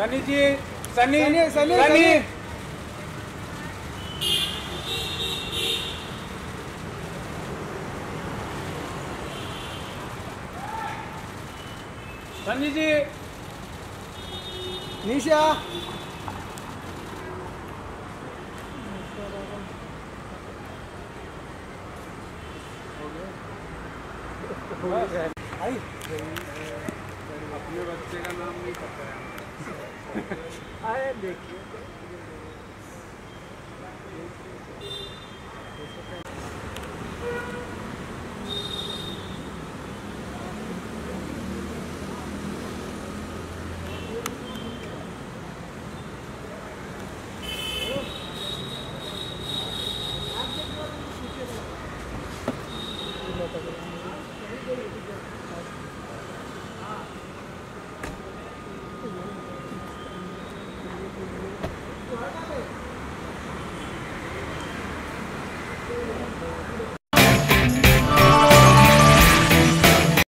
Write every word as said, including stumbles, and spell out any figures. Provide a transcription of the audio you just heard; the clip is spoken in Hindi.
सनी जी, सनी, सनी, सनी, सनी। सनी जी, निशा, आई अपने बच्चे का नाम नहीं पता है। आए देखिए